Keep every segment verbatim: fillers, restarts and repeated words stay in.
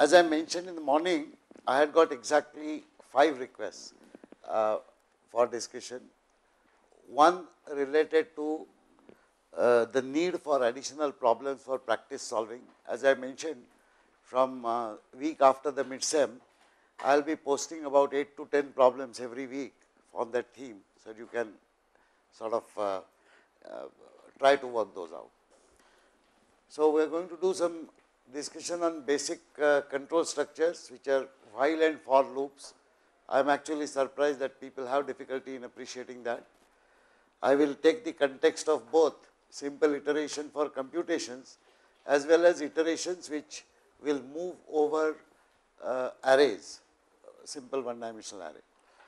as I mentioned in the morning, I had got exactly five requests uh, for discussion. One related to uh, the need for additional problems for practice solving. As I mentioned, from uh, week after the mid-sem, I will be posting about eight to ten problems every week on that theme, so you can sort of uh, uh, try to work those out. So, we are going to do some discussion on basic uh, control structures, which are while and for loops. I am actually surprised that people have difficulty in appreciating that. I will take the context of both simple iteration for computations as well as iterations which will move over uh, arrays, simple one dimensional array.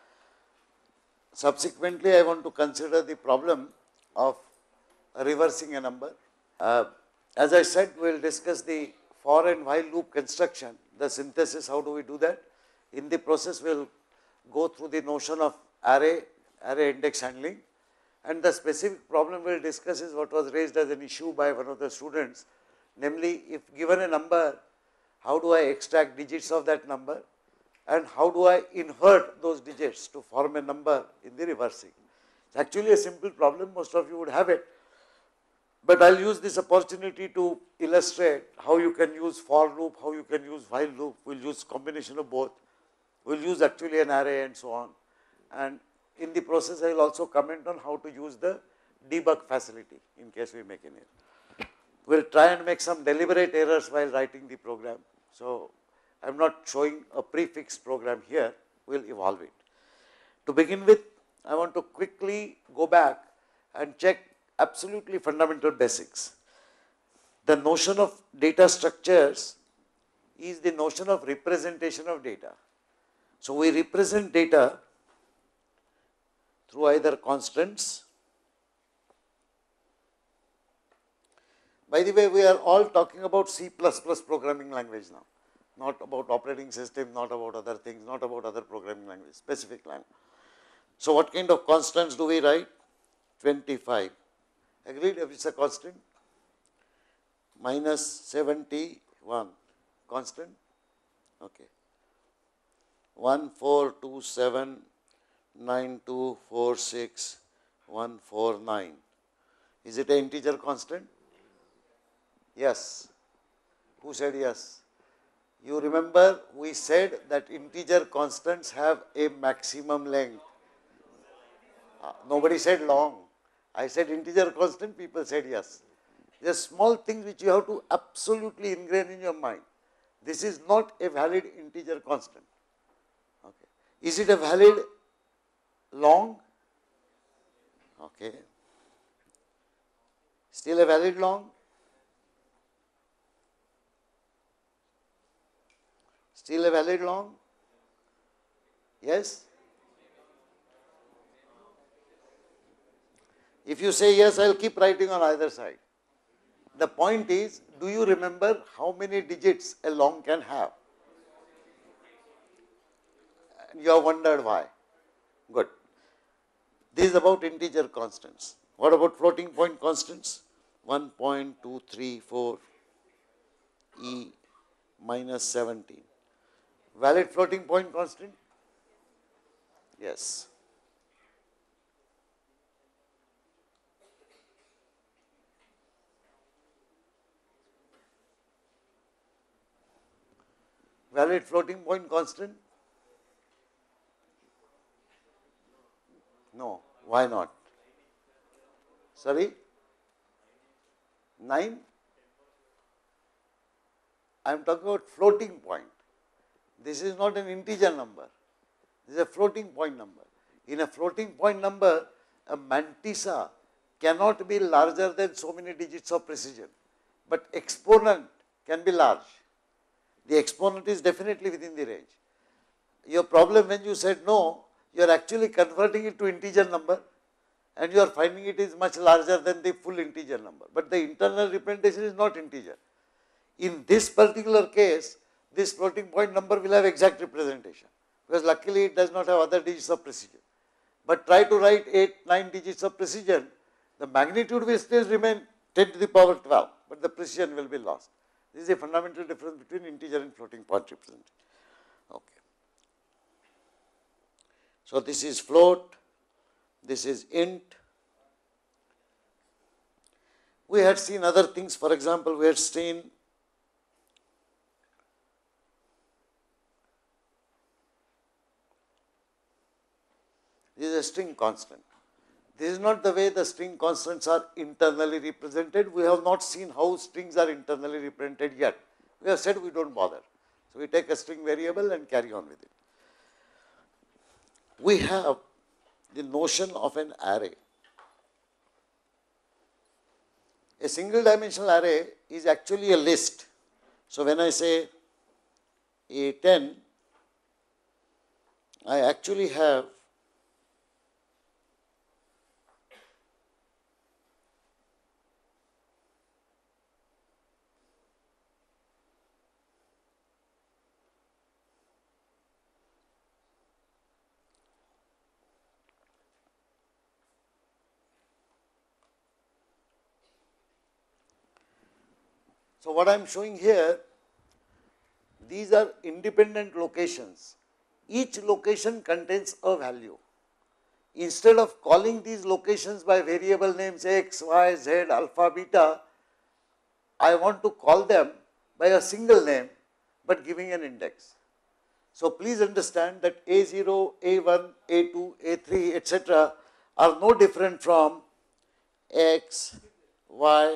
Subsequently, I want to consider the problem of reversing a number. Uh, as I said, we will discuss the for and while loop construction, the synthesis, how do we do that. In the process, we will go through the notion of array, array index handling, and the specific problem we will discuss is what was raised as an issue by one of the students, namely, if given a number, how do I extract digits of that number, and how do I invert those digits to form a number in the reversing. It's actually a simple problem, most of you would have it, but I will use this opportunity to illustrate how you can use for loop, how you can use while loop. We will use combination of both. We will use actually an array and so on. And in the process, I will also comment on how to use the debug facility in case we make an error. We will try and make some deliberate errors while writing the program. So, I am not showing a prefixed program here, we will evolve it. To begin with, I want to quickly go back and check absolutely fundamental basics. The notion of data structures is the notion of representation of data. So, we represent data through either constants. By the way, we are all talking about C plus plus programming language now, not about operating system, not about other things, not about other programming language, specific language. So, what kind of constants do we write? twenty-five. Agreed, if it is a constant? Minus seventy-one, constant? Okay. one four two seven nine two four six one four nine. Is it an integer constant? Yes. Who said yes? You remember we said that integer constants have a maximum length. Uh, nobody said long. I said integer constant, people said yes. There are small things which you have to absolutely ingrain in your mind. This is not a valid integer constant. Okay. Is it a valid long? Okay. Still a valid long? Still a valid long? Yes? If you say yes, I will keep writing on either side. The point is, do you remember how many digits a long can have? And you have wondered why. Good. This is about integer constants. What about floating point constants? one point two three four e minus seventeen. Valid floating point constant? Yes. Valid floating point constant? No. Why not? Sorry? nine? I am talking about floating point. This is not an integer number. This is a floating point number. In a floating point number, a mantissa cannot be larger than so many digits of precision, but exponent can be large. The exponent is definitely within the range. Your problem when you said no, you are actually converting it to integer number and you are finding it is much larger than the full integer number, but the internal representation is not integer. In this particular case, this floating point number will have exact representation, because luckily it does not have other digits of precision. But try to write eight, nine digits of precision, the magnitude will still remain ten to the power twelve, but the precision will be lost. This is a fundamental difference between integer and floating point representation. Okay. So, this is float, this is int. We had seen other things, for example, we had seen this is a string constant. This is not the way the string constants are internally represented. We have not seen how strings are internally represented yet. We have said we do not bother. So, we take a string variable and carry on with it. We have the notion of an array. A single dimensional array is actually a list. So, when I say A ten, I actually have So, what I am showing here, these are independent locations. Each location contains a value. Instead of calling these locations by variable names x, y, z, alpha, beta, I want to call them by a single name, but giving an index. So, please understand that A zero, A one, A two, A three, et cetera are no different from x, y,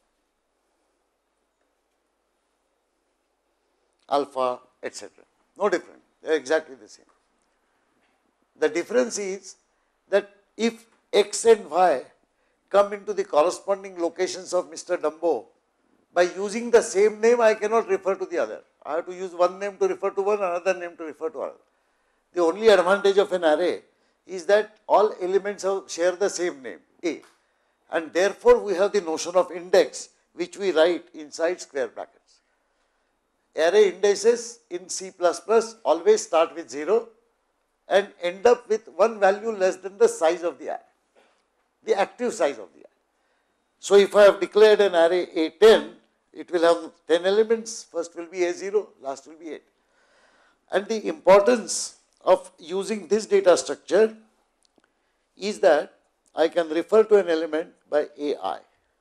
alpha, et cetera. No different, they are exactly the same. The difference is that if x and y come into the corresponding locations of Mister Dumbo, by using the same name I cannot refer to the other. I have to use one name to refer to one, another name to refer to another. The only advantage of an array is that all elements have, share the same name, A, and therefore we have the notion of index, which we write inside square brackets. Array indices in C plus plus always start with zero and end up with one value less than the size of the array, the active size of the array. So, if I have declared an array A ten, it will have ten elements, first will be A zero, last will be eight. And the importance of using this data structure is that I can refer to an element by A I,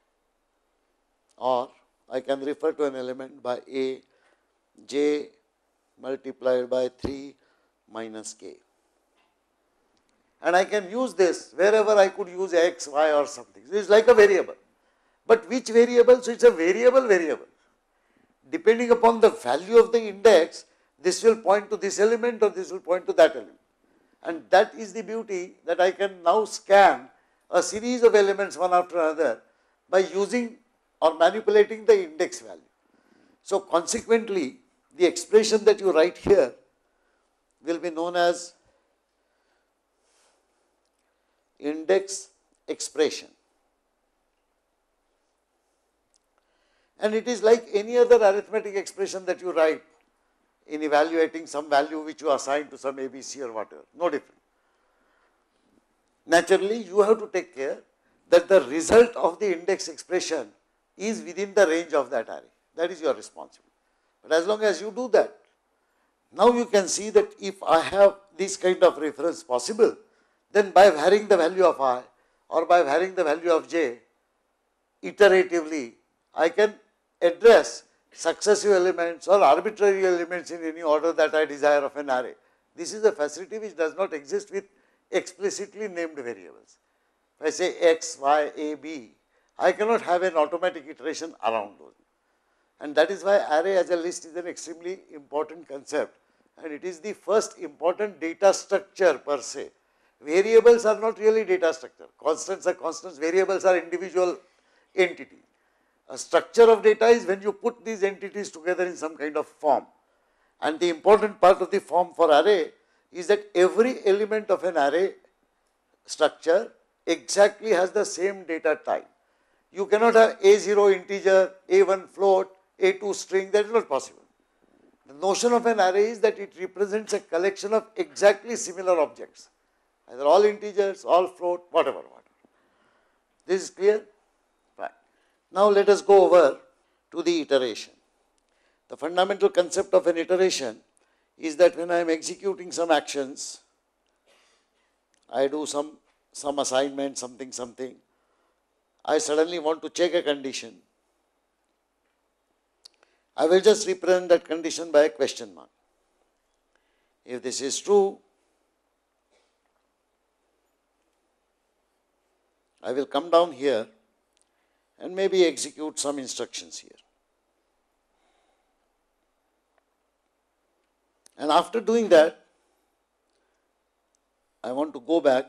or I can refer to an element by A j multiplied by three minus k. And I can use this wherever I could use x, y or something. So, it is like a variable. But which variable? So, it is a variable variable. Depending upon the value of the index, this will point to this element or this will point to that element. And that is the beauty, that I can now scan a series of elements one after another by using or manipulating the index value. So, consequently, the expression that you write here will be known as index expression. And it is like any other arithmetic expression that you write in evaluating some value which you assign to some A B C or whatever, no different. Naturally, you have to take care that the result of the index expression is within the range of that array. That is your responsibility. But as long as you do that, now you can see that if I have this kind of reference possible, then by varying the value of I or by varying the value of j, iteratively, I can address successive elements or arbitrary elements in any order that I desire of an array. This is a facility which does not exist with explicitly named variables. If I say x, y, a, b, I cannot have an automatic iteration around those. And that is why array as a list is an extremely important concept, and it is the first important data structure per se. Variables are not really data structure, constants are constants, variables are individual entities. A structure of data is when you put these entities together in some kind of form. And the important part of the form for array is that every element of an array structure exactly has the same data type. You cannot have A zero integer, A one float, A two string, that is not possible. The notion of an array is that it represents a collection of exactly similar objects, either all integers, all float, whatever, whatever. This is clear? Fine. Now let us go over to the iteration. The fundamental concept of an iteration is that when I am executing some actions, I do some, some assignment, something, something, I suddenly want to check a condition. I will just represent that condition by a question mark. If this is true, I will come down here and maybe execute some instructions here. And after doing that, I want to go back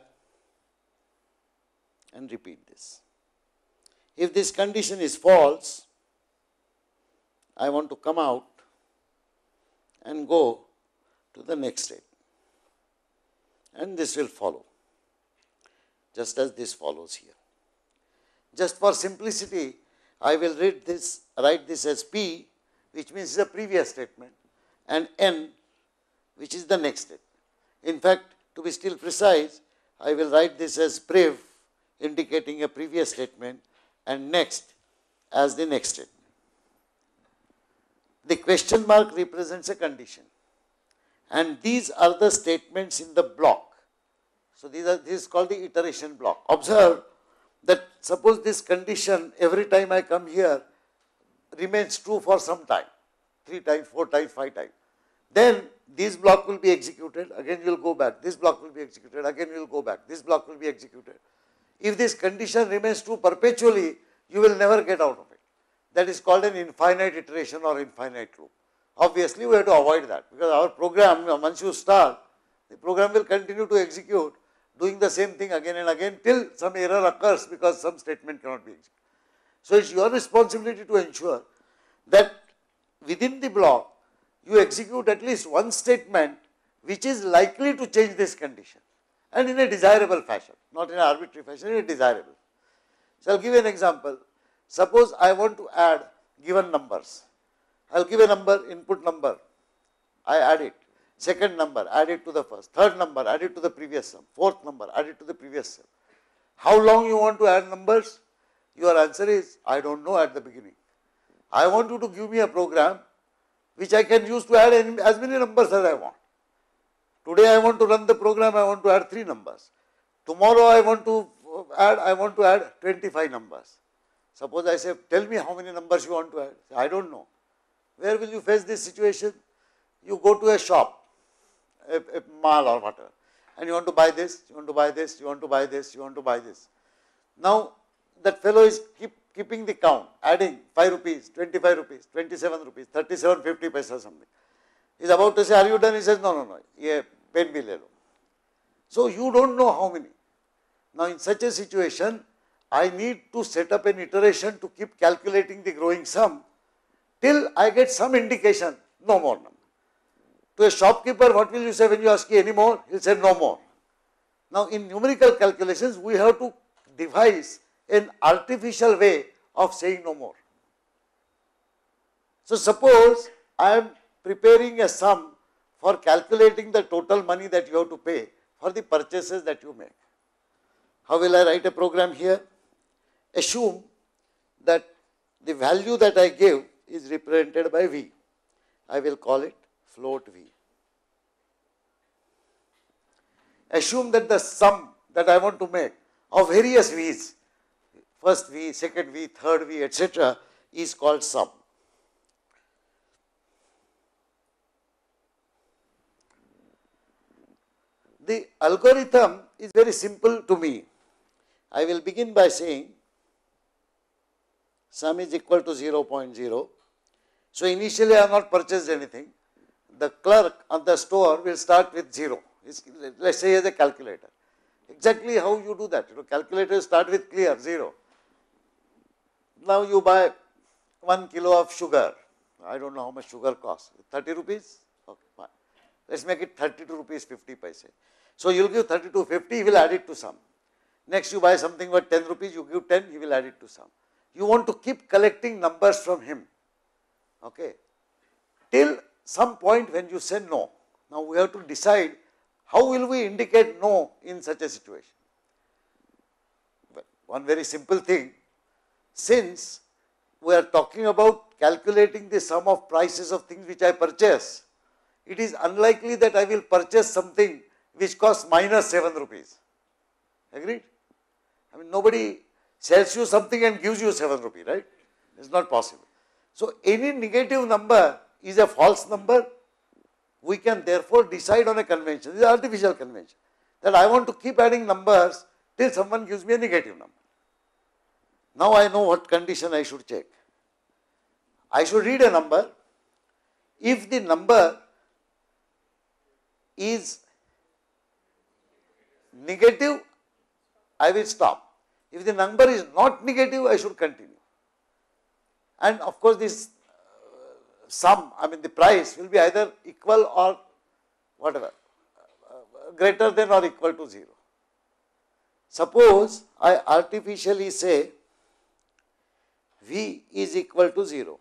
and repeat this. If this condition is false, I want to come out and go to the next step. And this will follow, just as this follows here. Just for simplicity, I will read this, write this as P, which means the previous statement, and N, which is the next step. In fact, to be still precise, I will write this as prev, indicating a previous statement, and next as the next statement. The question mark represents a condition, and these are the statements in the block. So these are, this is called the iteration block. Observe that suppose this condition every time I come here remains true for some time, three times, four times, five times. Then this block will be executed, again you will go back, this block will be executed, again you will go back, this block will be executed. If this condition remains true perpetually, you will never get out of it. That is called an infinite iteration or infinite loop. Obviously, we have to avoid that, because our program, once you start, the program will continue to execute, doing the same thing again and again till some error occurs because some statement cannot be executed. So it's your responsibility to ensure that within the block, you execute at least one statement which is likely to change this condition, and in a desirable fashion, not in an arbitrary fashion, in a desirable. So I'll give you an example. Suppose I want to add given numbers. I'll give a number, input number, I add it. Second number, add it to the first. Third number, add it to the previous sum. Fourth number, add it to the previous sum. How long you want to add numbers? Your answer is, I don't know at the beginning. I want you to give me a program which I can use to add as many numbers as I want. Today I want to run the program, I want to add three numbers. Tomorrow I want to add, I want to add twenty-five numbers. Suppose I say, tell me how many numbers you want to add. I don't know. Where will you face this situation? You go to a shop, a, a mall or whatever, and you want to buy this, you want to buy this, you want to buy this, you want to buy this. Now, that fellow is keep, keeping the count, adding five rupees, twenty-five rupees, twenty-seven rupees, thirty-seven fifty paisa something. He is about to say, are you done? He says, no, no, no, ye pen bhi le lo. So, you don't know how many. Now, in such a situation, I need to set up an iteration to keep calculating the growing sum till I get some indication, no more number. To a shopkeeper, what will you say when you ask any more? He will say no more. Now, in numerical calculations, we have to devise an artificial way of saying no more. So, suppose I am preparing a sum for calculating the total money that you have to pay for the purchases that you make. How will I write a program here? Assume that the value that I give is represented by V. I will call it float V. Assume that the sum that I want to make of various V's, first V, second V, third V, et cetera, is called sum. The algorithm is very simple to me. I will begin by saying sum is equal to zero point zero. So, initially I have not purchased anything. The clerk on the store will start with zero. Let us say as a calculator. Exactly how you do that? You know, calculators start with clear, zero. Now you buy one kilo of sugar. I don't know how much sugar costs. thirty rupees? Okay, fine. Let us make it thirty-two rupees fifty paise. So, you will give thirty-two fifty, he will add it to sum. Next you buy something worth ten rupees, you give ten, he will add it to sum. You want to keep collecting numbers from him, okay, till some point when you say no. Now, we have to decide how will we indicate no in such a situation. Well, one very simple thing, since we are talking about calculating the sum of prices of things which I purchase, it is unlikely that I will purchase something which costs minus seven rupees. Agreed? I mean, nobody sells you something and gives you seven rupees, right? It's not possible. So, any negative number is a false number. We can therefore decide on a convention, this is artificial convention, that I want to keep adding numbers till someone gives me a negative number. Now I know what condition I should check. I should read a number. If the number is negative, I will stop. If the number is not negative, I should continue. And of course, this uh, sum, I mean the price will be either equal or whatever, uh, greater than or equal to zero. Suppose I artificially say V is equal to zero.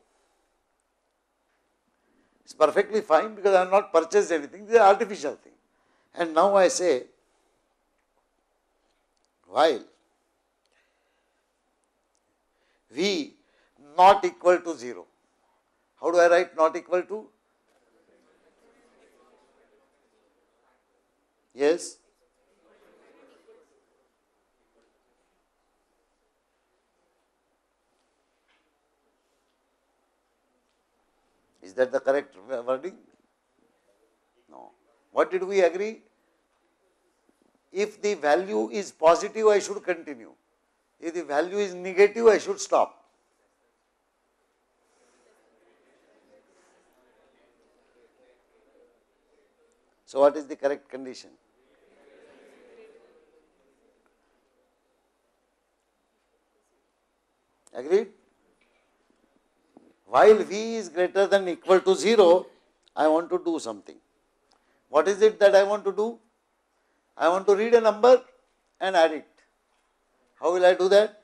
It's perfectly fine because I have not purchased anything, this is an artificial thing. And now I say while V not equal to zero. How do I write not equal to? Yes. Is that the correct wording? No. What did we agree? If the value is positive, I should continue. If the value is negative, I should stop. So, what is the correct condition? Agreed? While V is greater than equal to zero, I want to do something. What is it that I want to do? I want to read a number and add it. How will I do that?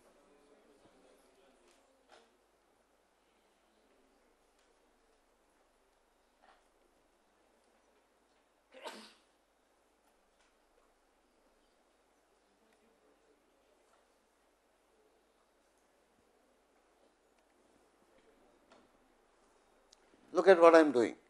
Look at what I am doing.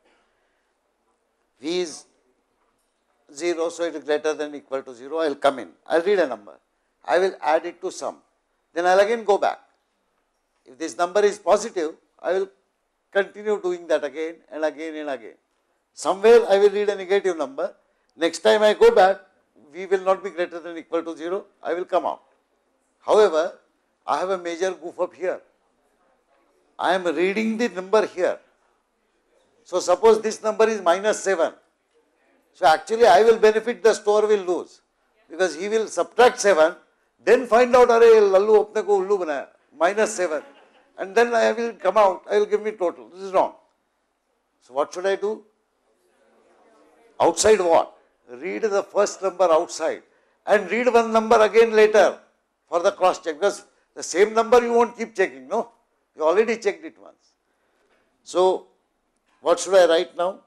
V is zero, so it is greater than equal to zero. I will come in. I will read a number. I will add it to sum. Then I will again go back. If this number is positive, I will continue doing that again and again and again. Somewhere I will read a negative number. Next time I go back, V will not be greater than equal to zero. I will come out. However, I have a major goof up here. I am reading the number here. So, suppose this number is minus seven. So, actually I will benefit, the store will lose, because he will subtract seven, then find out, arey lallu apne ko ullu banaya, minus seven, and then I will come out, I will give me total. This is wrong. So, what should I do? Outside what? Read the first number outside and read one number again later for the cross check, because the same number you won't keep checking, no? You already checked it once. So, what should I write now?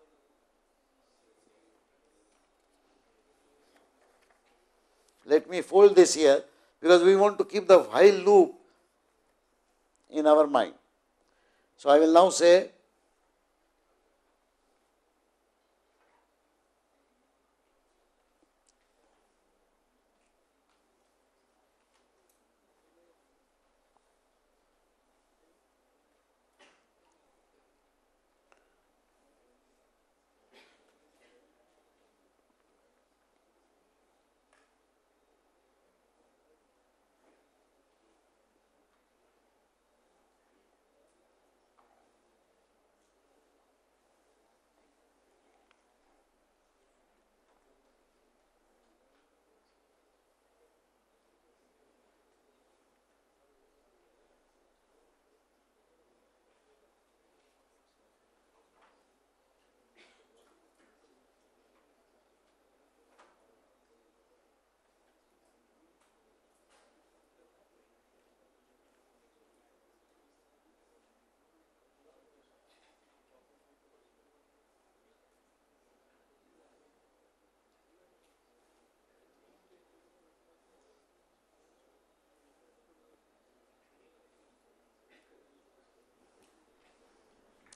Let me fold this here, because we want to keep the while loop in our mind. So, I will now say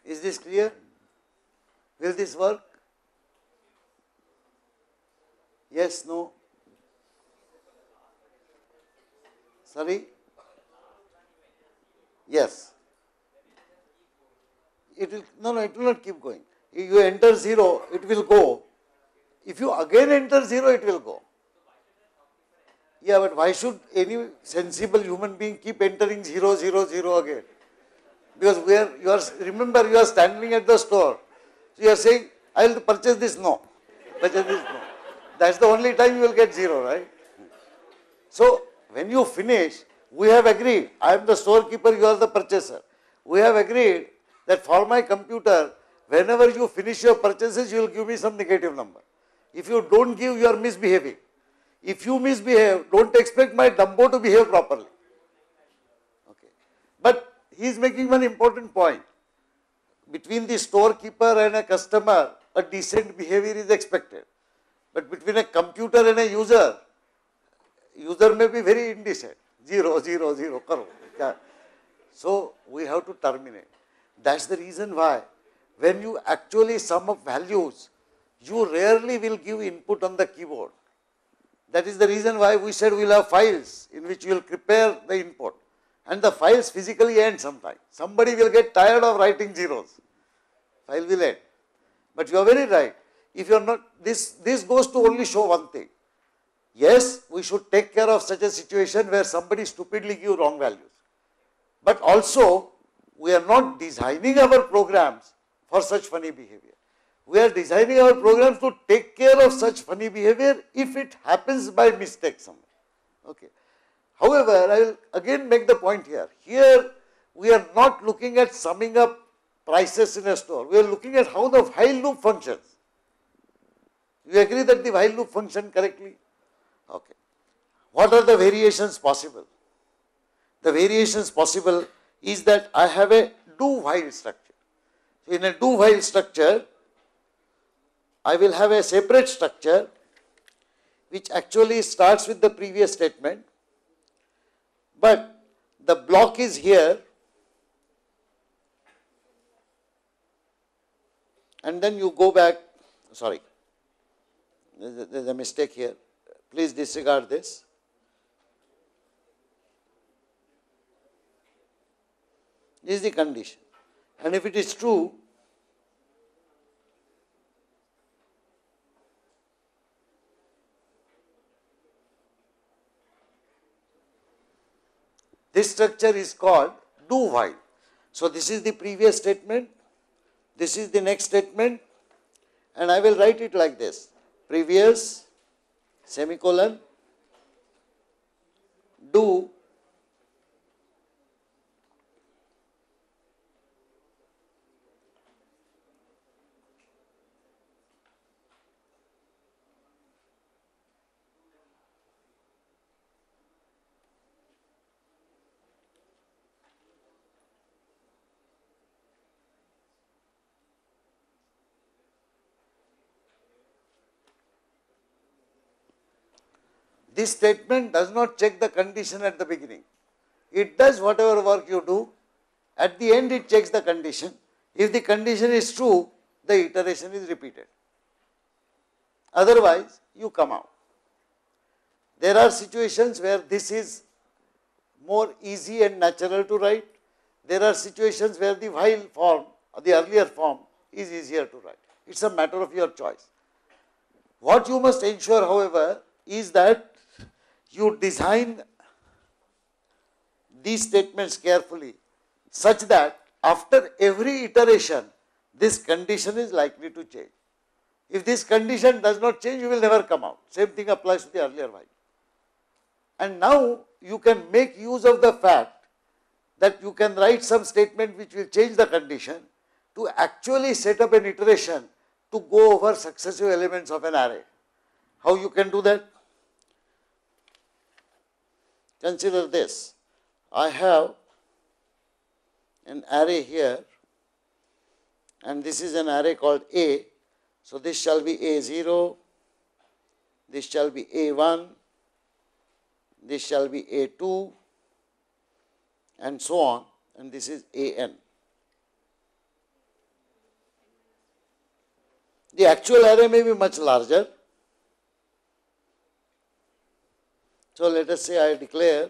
Is this clear? Will this work? Yes, no? Sorry? Yes. It will, no, no, it will not keep going. If you enter zero, it will go. If you again enter zero, it will go. Yeah, but why should any sensible human being keep entering zero, zero, zero again? Because we are, you are, remember you are standing at the store. So you are saying, I will purchase this, no. Purchase this, no. That's the only time you will get zero, right? So when you finish, we have agreed, I am the storekeeper, you are the purchaser. We have agreed that for my computer, whenever you finish your purchases, you will give me some negative number. If you don't give, you are misbehaving. If you misbehave, don't expect my Dumbo to behave properly. Okay. But he is making one important point. Between the storekeeper and a customer, a decent behavior is expected. But between a computer and a user, user may be very indecent. Zero, zero, zero, karo. So we have to terminate. That's the reason why when you actually sum up values, you rarely will give input on the keyboard. That is the reason why we said we will have files in which we will prepare the input. And the files physically end sometime. Somebody will get tired of writing zeros. File will end. But you are very right. If you are not, this, this goes to only show one thing. Yes, we should take care of such a situation where somebody stupidly gives wrong values. But also, we are not designing our programs for such funny behavior. We are designing our programs to take care of such funny behavior if it happens by mistake somewhere. Okay. However, I will again make the point here. Here, we are not looking at summing up prices in a store. We are looking at how the while loop functions. You agree that the while loop function correctly? Okay. What are the variations possible? The variations possible is that I have a do while structure. So in a do while structure, I will have a separate structure which actually starts with the previous statement, but the block is here and then you go back, sorry, there is a mistake here, please disregard this. This is the condition, and if it is true, this structure is called do while. So this is the previous statement, this is the next statement, and I will write it like this: previous semicolon do This statement does not check the condition at the beginning. It does whatever work you do. At the end, it checks the condition. If the condition is true, the iteration is repeated. Otherwise, you come out. There are situations where this is more easy and natural to write. There are situations where the while form, or the earlier form, is easier to write. It's a matter of your choice. What you must ensure, however, is that you design these statements carefully such that after every iteration, this condition is likely to change. If this condition does not change, you will never come out. Same thing applies to the earlier while. And now you can make use of the fact that you can write some statement which will change the condition to actually set up an iteration to go over successive elements of an array. How you can do that? Consider this. I have an array here, and this is an array called A. So this shall be A zero, this shall be A one, this shall be A two, and so on, and this is A n. The actual array may be much larger. So let us say I declare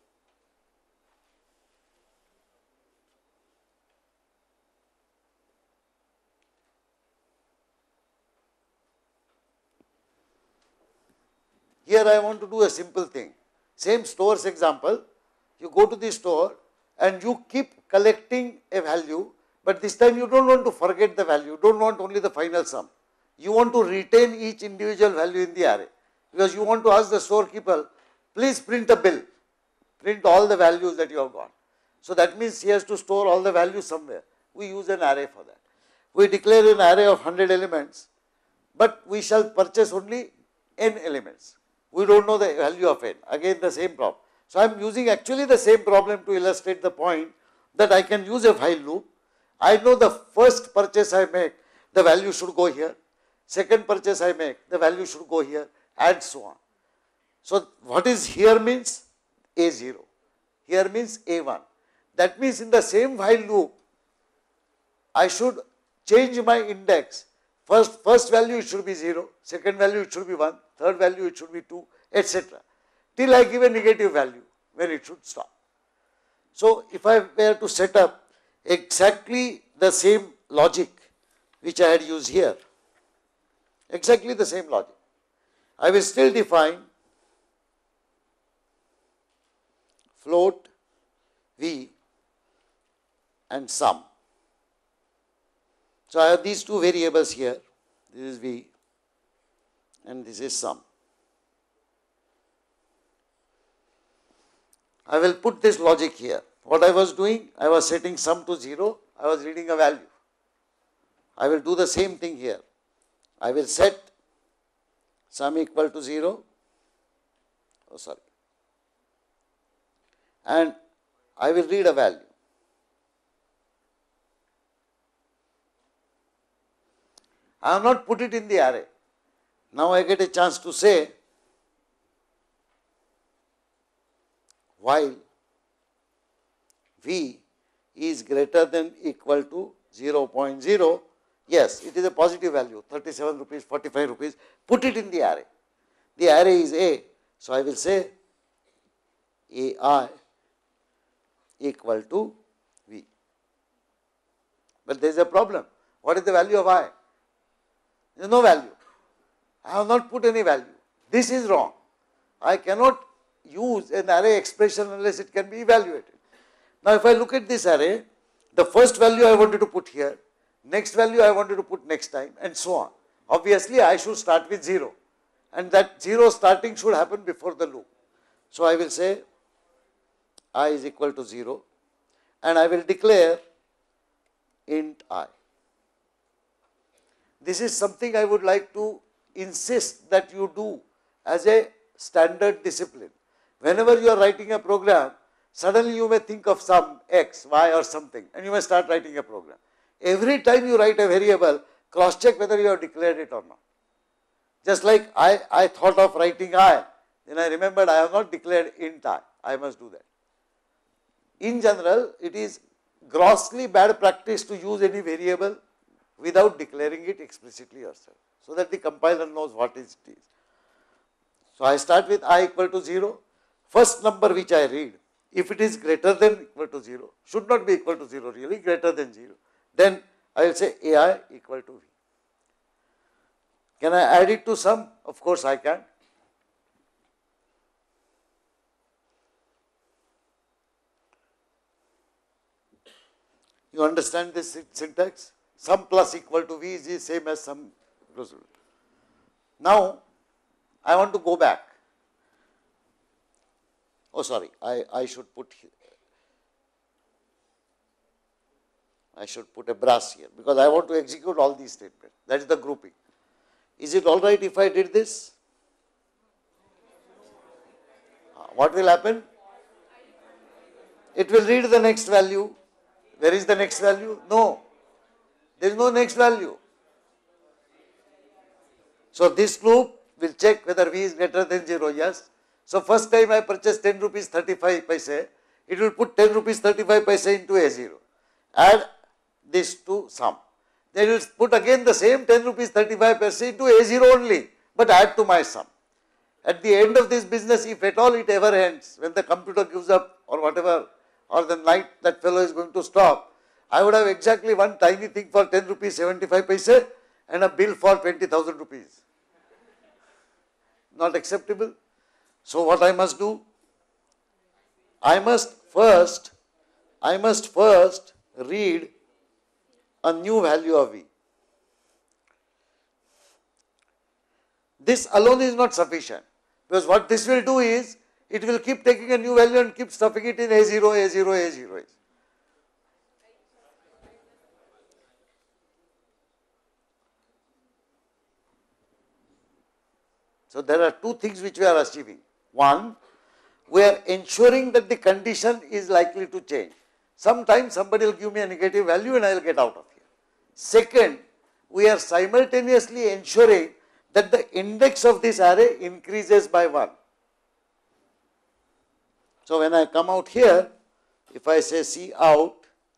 here I want to do a simple thing. Same stores example, you go to the store and you keep collecting a value, but this time you don't want to forget the value, you don't want only the final sum. You want to retain each individual value in the array, because you want to ask the storekeeper, please print a bill, print all the values that you have got. So that means he has to store all the values somewhere. We use an array for that. We declare an array of one hundred elements, but we shall purchase only n elements. We don't know the value of n. Again the same problem. So I am using actually the same problem to illustrate the point that I can use a while loop. I know the first purchase I make, the value should go here. Second purchase I make, the value should go here, and so on. So what is here means A zero, here means A one. That means in the same while loop, I should change my index. First, first value it should be zero, second value it should be one, third value it should be two, et cetera. Till I give a negative value when it should stop. So if I were to set up exactly the same logic which I had used here, exactly the same logic, I will still define float, v and sum. So I have these two variables here, this is v and this is sum. I will put this logic here. What I was doing, I was setting sum to zero, I was reading a value. I will do the same thing here. I will set sum equal to zero, oh sorry, and I will read a value. I have not put it in the array. Now I get a chance to say while v is greater than equal to zero point zero, yes, it is a positive value, thirty-seven rupees, forty-five rupees, put it in the array. The array is A, so I will say A I equal to V. But there is a problem. What is the value of I? There is no value. I have not put any value. This is wrong. I cannot use an array expression unless it can be evaluated. Now if I look at this array, the first value I wanted to put here, next value I wanted to put next time, and so on. Obviously I should start with zero, and that zero starting should happen before the loop. So I will say I is equal to zero, and I will declare int I. This is something I would like to insist that you do as a standard discipline. Whenever you are writing a program, suddenly you may think of some x, y or something, and you may start writing a program. Every time you write a variable, cross check whether you have declared it or not. Just like I, I thought of writing I, then I remembered I have not declared int I, I must do that. In general, it is grossly bad practice to use any variable without declaring it explicitly yourself, so that the compiler knows what it is. So I start with I equal to zero, first number which I read, if it is greater than equal to zero, should not be equal to zero really, greater than zero, then I will say A I equal to V. Can I add it to sum? Of course I can. You understand this syntax? Sum plus equal to V is the same as sum equals to V. Now I want to go back. Oh sorry, I, I should put here. I should put a brass here, because I want to execute all these statements. That is the grouping. Is it all right if I did this? What will happen? It will read the next value. Where is the next value? No. There is no next value. So this loop will check whether V is greater than zero, yes. So first time I purchase ten rupees thirty-five paise, it will put ten rupees thirty-five paise into A zero. Add this to sum. Then you will put again the same ten rupees thirty-five paise into A zero only, but add to my sum. At the end of this business, if at all it ever ends, when the computer gives up or whatever, or the night that fellow is going to stop, I would have exactly one tiny thing for ten rupees seventy-five paise and a bill for twenty thousand rupees. Not acceptable. So what I must do? I must first, I must first read a new value of V. This alone is not sufficient, because what this will do is, it will keep taking a new value and keep stuffing it in A zero, A zero, A zero. So there are two things which we are achieving. One, we are ensuring that the condition is likely to change. Sometimes somebody will give me a negative value and I will get out of here. Second, we are simultaneously ensuring that the index of this array increases by one. So when I come out here, if I say C out,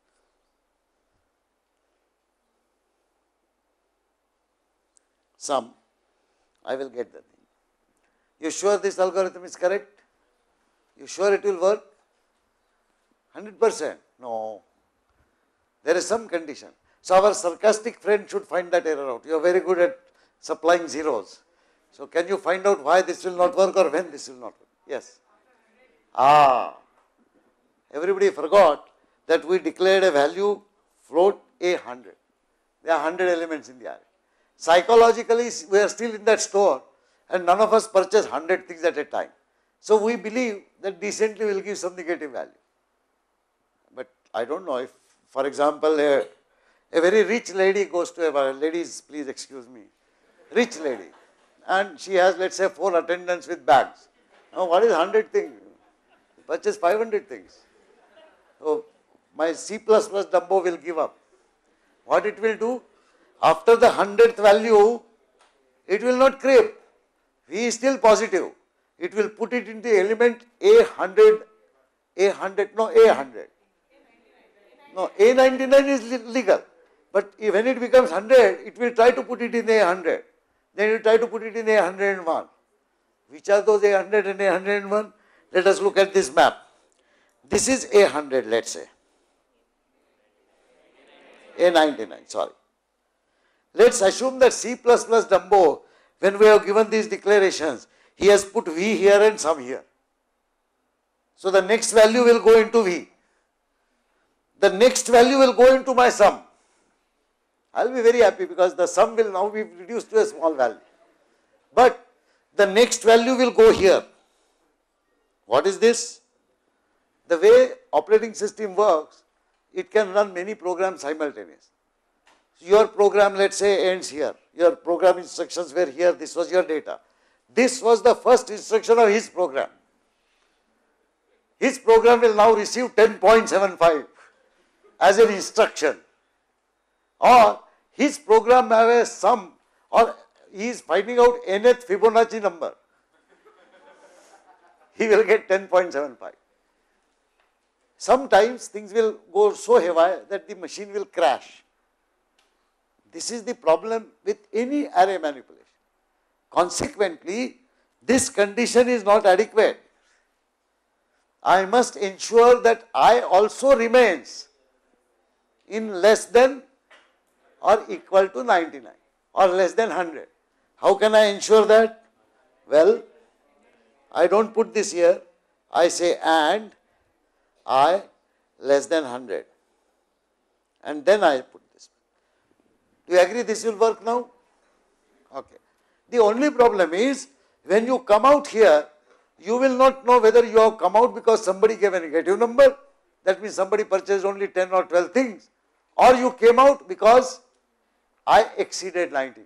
sum, I will get the thing. You sure this algorithm is correct? You sure it will work? one hundred percent? No. There is some condition. So our sarcastic friend should find that error out. You are very good at supplying zeros. So can you find out why this will not work or when this will not work? Yes. Ah. Everybody forgot that we declared a value float A one hundred. There are one hundred elements in the array. Psychologically, we are still in that store and none of us purchase one hundred things at a time. So we believe that decently will give some negative value. But I don't know if, for example, a, a very rich lady goes to a, ladies please excuse me, rich lady, and she has, let's say, four attendants with bags. Now what is one hundred things? Purchase five hundred things. So my C plus plus Dumbo will give up. What it will do? After the hundredth value, it will not creep. V is still positive. It will put it in the element A one hundred, A one hundred, no, A one hundred. No, A ninety-nine is legal. But when it becomes one hundred, it will try to put it in A one hundred. Then it will try to put it in A one hundred one. Which are those A one hundred and A one hundred one? Let us look at this map. This is A one hundred, let's say. A ninety-nine, sorry. Let's assume that C plus plus Dumbo, when we have given these declarations, he has put V here and sum here. So the next value will go into V. The next value will go into my sum. I will be very happy because the sum will now be reduced to a small value. But the next value will go here. What is this? The way operating system works, it can run many programs simultaneously. Your program, let's say, ends here. Your program instructions were here. This was your data. This was the first instruction of his program. His program will now receive ten point seven five as an instruction. Or his program have a sum, or he is finding out nth Fibonacci number. He will get ten point seven five. Sometimes things will go so haywire that the machine will crash. This is the problem with any array manipulation. Consequently, this condition is not adequate. I must ensure that I also remains in less than or equal to ninety-nine or less than one hundred. How can I ensure that? Well, I don't put this here. I say and I less than one hundred. And then I put this. Do you agree this will work now? Okay. The only problem is when you come out here, you will not know whether you have come out because somebody gave a negative number. That means somebody purchased only ten or twelve things. Or you came out because I exceeded ninety-nine.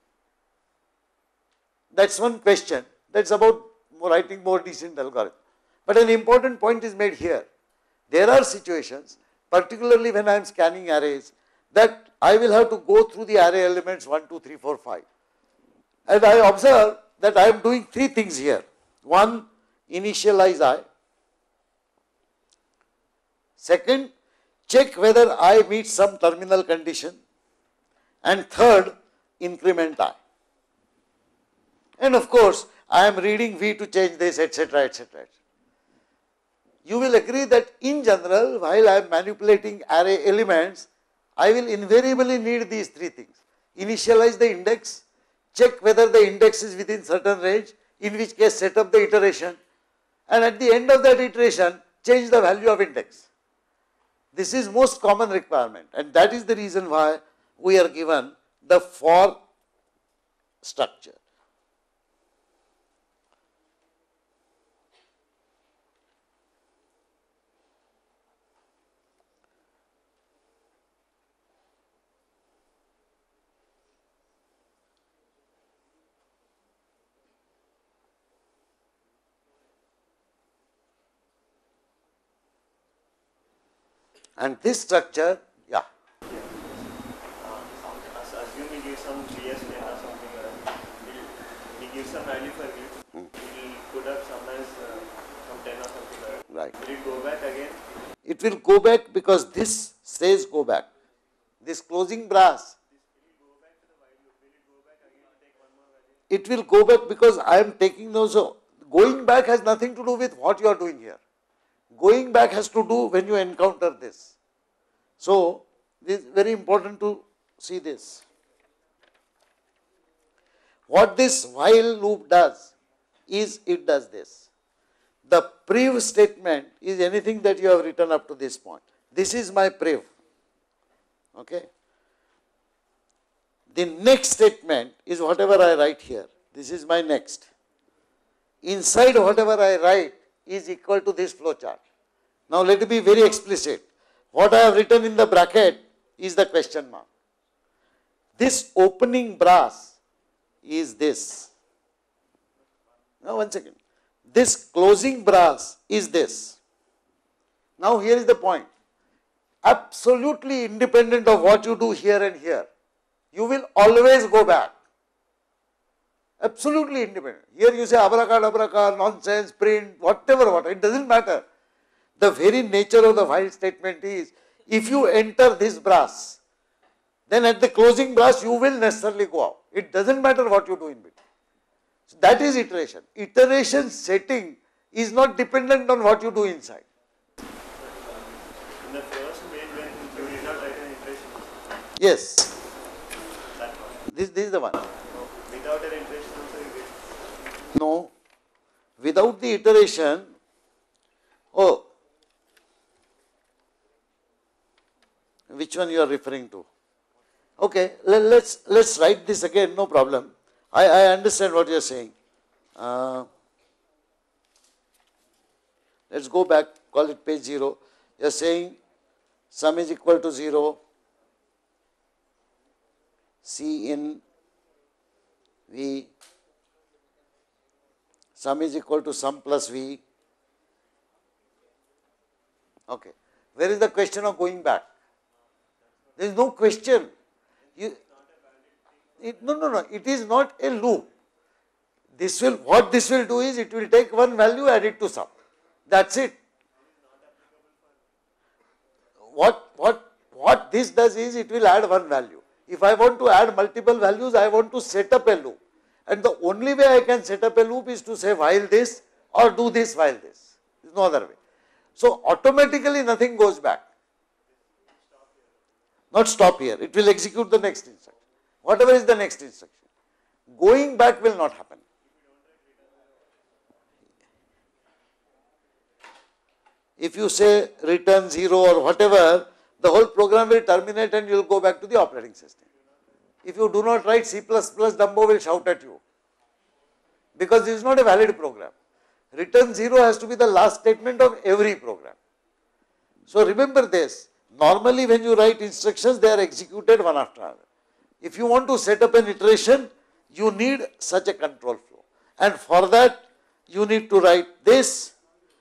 That's one question. That's about writing more decent algorithm. But an important point is made here. There are situations, particularly when I am scanning arrays, that I will have to go through the array elements one, two, three, four, five. And I observe that I am doing three things here. One, initialize I. Second, check whether I meet some terminal condition. and third increment I. And of course, I am reading V to change this, etc., et cetera. You will agree that in general, while I am manipulating array elements, I will invariably need these three things. Initialize the index, check whether the index is within certain range, in which case set up the iteration, and at the end of that iteration, change the value of index. This is most common requirement, and that is the reason why we are given the for structure. And this structure, yeah. Uh, assume we give some B S ten or something like that. We give some value for it. Hmm. We put up some as uh, some ten or something like that. Right. Will it go back again? It will go back because this says go back. This closing brass. Will it go back to the while loop? Will it go back again to take one more value? It will go back because I am taking those. So going back has nothing to do with what you are doing here. Going back has to do when you encounter this. So, this is very important to see this. What this while loop does is it does this. The prev statement is anything that you have written up to this point. This is my prev. Okay. The next statement is whatever I write here. This is my next. Inside whatever I write is equal to this flowchart. Now let it be very explicit. What I have written in the bracket is the question mark. This opening brass is this. Now one second. This closing brass is this. Now here is the point. Absolutely independent of what you do here and here, you will always go back. Absolutely independent. Here you say abracadabra, nonsense, print, whatever, whatever. It doesn't matter. The very nature of the while statement is, if you enter this brass, then at the closing brass you will necessarily go out. It doesn't matter what you do in between. So that is iteration. Iteration setting is not dependent on what you do inside. In the first mail when you did not write an iteration. Yes. That one. This, this is the one. No. Without an iteration also you get. No. Without the iteration, oh, which one you are referring to? Okay, let, let's let's write this again, no problem. I, I understand what you are saying. Uh, let's go back, call it page zero. You are saying sum is equal to zero, C in V, sum is equal to sum plus V. Okay, where is the question of going back? There is no question. You, it, no, no, no. It is not a loop. This will, what this will do is, it will take one value, add it to sum. That's it. What, what, what this does is, it will add one value. If I want to add multiple values, I want to set up a loop. And the only way I can set up a loop is to say while this or do this while this. There is no other way. So automatically nothing goes back. Not stop here. It will execute the next instruction. Whatever is the next instruction. Going back will not happen. If you say return zero or whatever, the whole program will terminate and you will go back to the operating system. If you do not write C plus plus, Dumbo will shout at you. Because this is not a valid program. Return zero has to be the last statement of every program. So remember this. Normally when you write instructions, they are executed one after another. If you want to set up an iteration, you need such a control flow. And for that, you need to write this,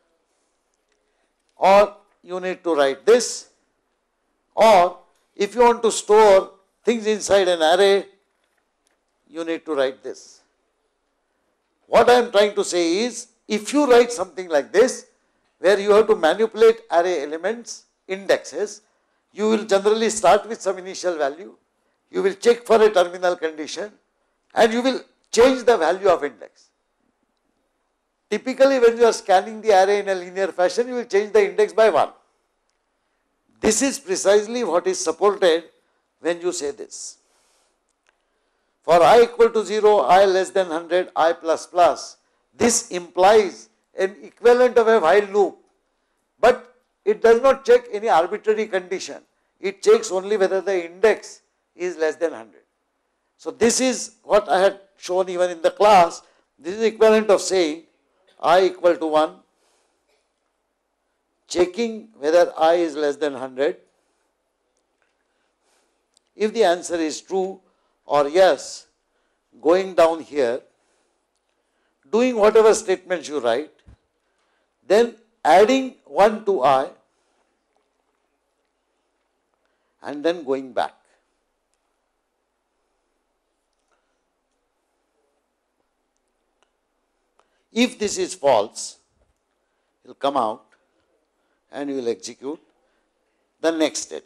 or you need to write this, or if you want to store things inside an array, you need to write this. What I am trying to say is, if you write something like this, where you have to manipulate array elements, indexes, you will generally start with some initial value. you will check for a terminal condition and you will change the value of index. Typically when you are scanning the array in a linear fashion, you will change the index by one. This is precisely what is supported when you say this. For I equal to zero, I less than one hundred, I plus plus, this implies an equivalent of a while loop, but it does not check any arbitrary condition. It checks only whether the index is less than one hundred. So this is what I had shown even in the class. This is equivalent of saying I equal to one, checking whether I is less than one hundred. If the answer is true or yes, going down here, doing whatever statements you write, then adding one to I and then going back. If this is false, it will come out and you will execute the next statement.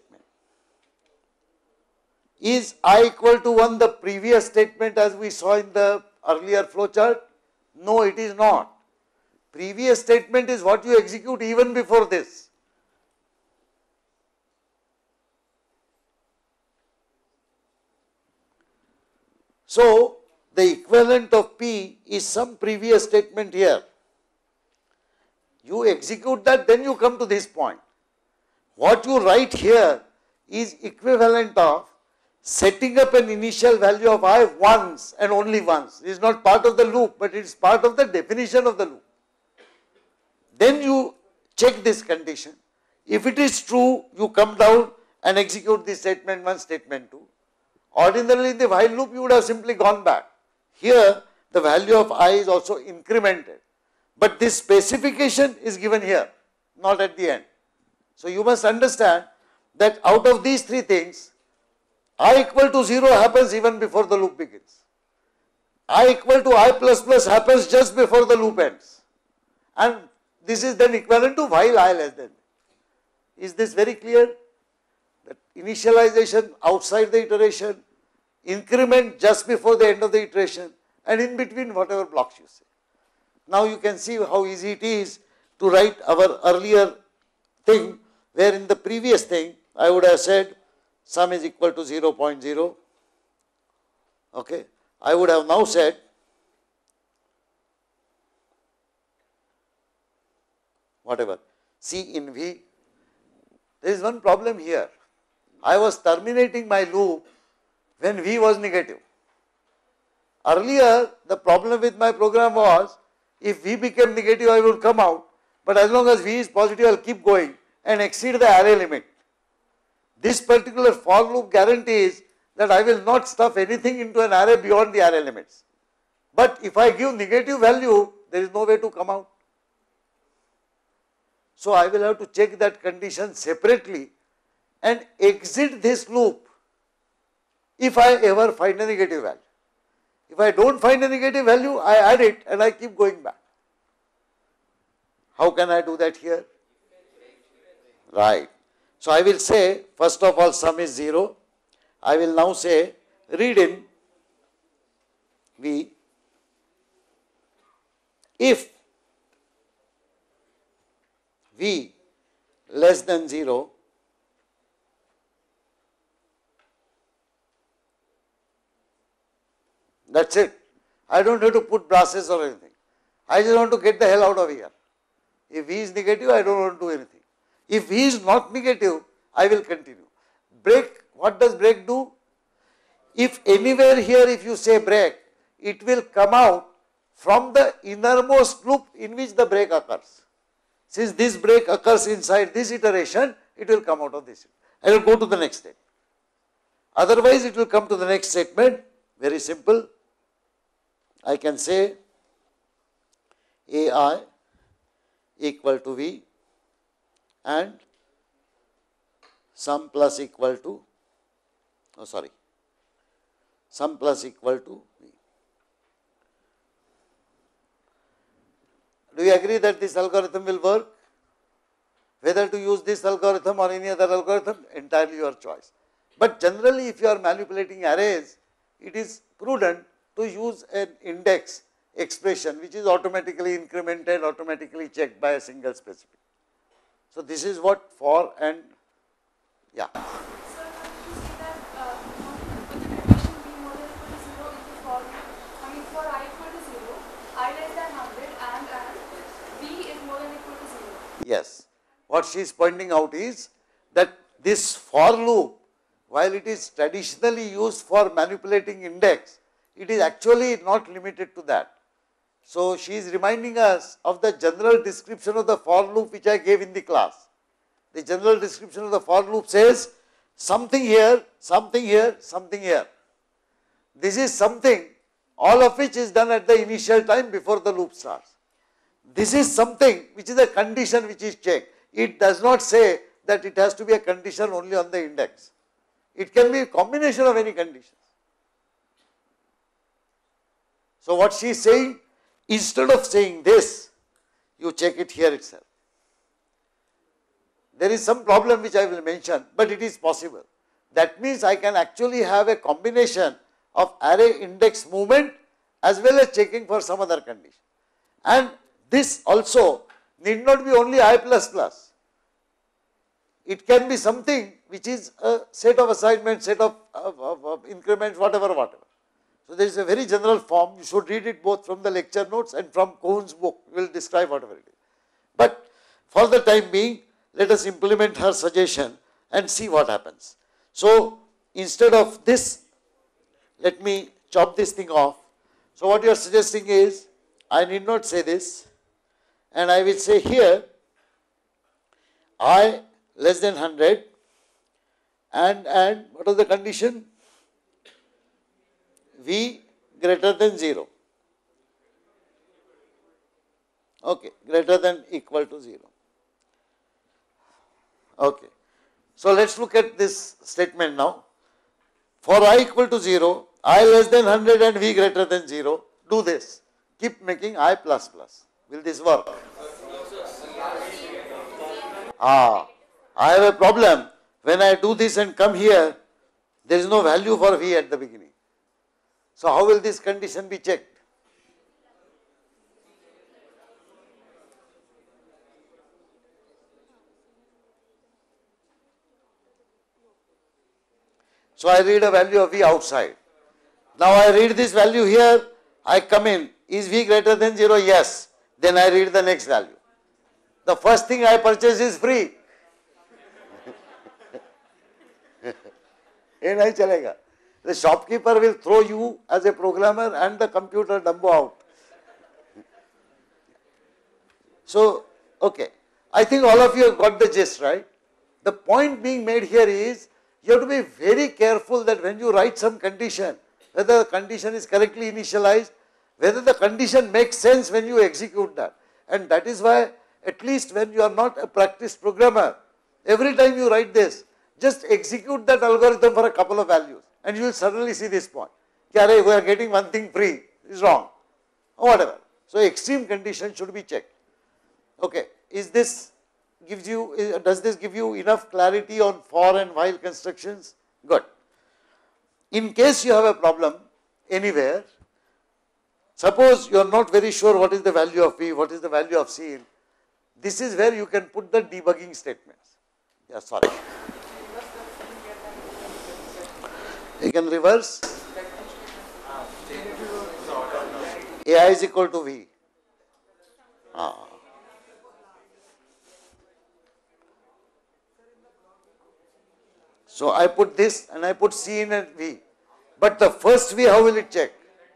Is I equal to one the previous statement as we saw in the earlier flowchart? No, it is not. Previous statement is what you execute even before this. So, the equivalent of P is some previous statement here. You execute that, then you come to this point. What you write here is equivalent of setting up an initial value of I once and only once. It is not part of the loop, but it is part of the definition of the loop. Then you check this condition. If it is true, you come down and execute this statement one, statement two. Ordinarily in the while loop, you would have simply gone back. Here, the value of I is also incremented. But this specification is given here, not at the end. So you must understand that out of these three things, I equal to zero happens even before the loop begins. I equal to I plus plus happens just before the loop ends. And this is then equivalent to while I less than. Is this very clear? That initialization outside the iteration, increment just before the end of the iteration, and in between whatever blocks you say. Now you can see how easy it is to write our earlier thing, where in the previous thing I would have said sum is equal to zero point zero. Okay. I would have now said whatever C in V. There is one problem here. I was terminating my loop when V was negative. Earlier, the problem with my program was, if V became negative, I would come out, but as long as V is positive, I will keep going and exceed the array limit. This particular for loop guarantees that I will not stuff anything into an array beyond the array limits. But if I give negative value, there is no way to come out. So I will have to check that condition separately and exit this loop if I ever find a negative value. If I don't find a negative value, I add it and I keep going back. How can I do that here? Right. So I will say, first of all, sum is zero. I will now say, read in V if V less than zero, that's it. I don't have to put brasses or anything. I just want to get the hell out of here. If V is negative, I don't want to do anything. If V is not negative, I will continue. Break, what does break do? If anywhere here, if you say break, it will come out from the innermost loop in which the break occurs. Since this break occurs inside this iteration, it will come out of this. I will go to the next step. Otherwise, it will come to the next statement. Very simple. I can say A I equal to V and sum plus equal to, oh sorry, sum plus equal to V. Do you agree that this algorithm will work? Whether to use this algorithm or any other algorithm, entirely your choice. But generally if you are manipulating arrays, it is prudent to use an index expression which is automatically incremented, automatically checked by a single specific. So this is what for and yeah. So now you see that uh, with the condition b more than equal to zero if the for I mean for I equal to zero, I less than one hundred and and b is more than equal to zero. Yes. What she is pointing out is that this for loop, while it is traditionally used for manipulating index, it is actually not limited to that. So she is reminding us of the general description of the for loop which I gave in the class. The general description of the for loop says something here, something here, something here. This is something, all of which is done at the initial time before the loop starts. This is something which is a condition which is checked. It does not say that it has to be a condition only on the index. It can be a combination of any conditions. So what she is saying, instead of saying this, you check it here itself. There is some problem which I will mention, but it is possible. That means I can actually have a combination of array index movement as well as checking for some other condition. And this also need not be only I plus plus. It can be something which is a set of assignments, set of, of, of, of increments, whatever, whatever. So there is a very general form. You should read it both from the lecture notes and from Cohen's book. We will describe whatever it is. But for the time being, let us implement her suggestion and see what happens. So instead of this, let me chop this thing off. So what you are suggesting is, I need not say this, and I will say here, I less than one hundred, and, and what is the condition? V greater than zero. Okay, greater than equal to zero. Okay. So let us look at this statement now. For I equal to zero, I less than one hundred and V greater than zero, do this. Keep making I plus plus. Will this work? Ah, I have a problem. When I do this and come here, there is no value for V at the beginning. So how will this condition be checked? So I read a value of V outside. Now I read this value here, I come in, is V greater than zero? Yes. Then I read the next value. The first thing I purchase is free. ये नहीं चलेगा. The shopkeeper will throw you as a programmer and the computer Dumbo out. So, okay. I think all of you have got the gist, right? The point being made here is, you have to be very careful that when you write some condition, whether the condition is correctly initialized, whether the condition makes sense when you execute that. And that is why, at least when you are not a practiced programmer, every time you write this, just execute that algorithm for a couple of values and you will suddenly see this point. Kya we are getting one thing free, is wrong, or whatever. So extreme condition should be checked. Okay, is this gives you, does this give you enough clarity on for and while constructions? Good. In case you have a problem anywhere, suppose you are not very sure what is the value of V, what is the value of C, this is where you can put the debugging statements. Yeah, sorry. You can reverse. A I is equal to V. Ah. So I put this and I put C in and V. But the first V, how will it check?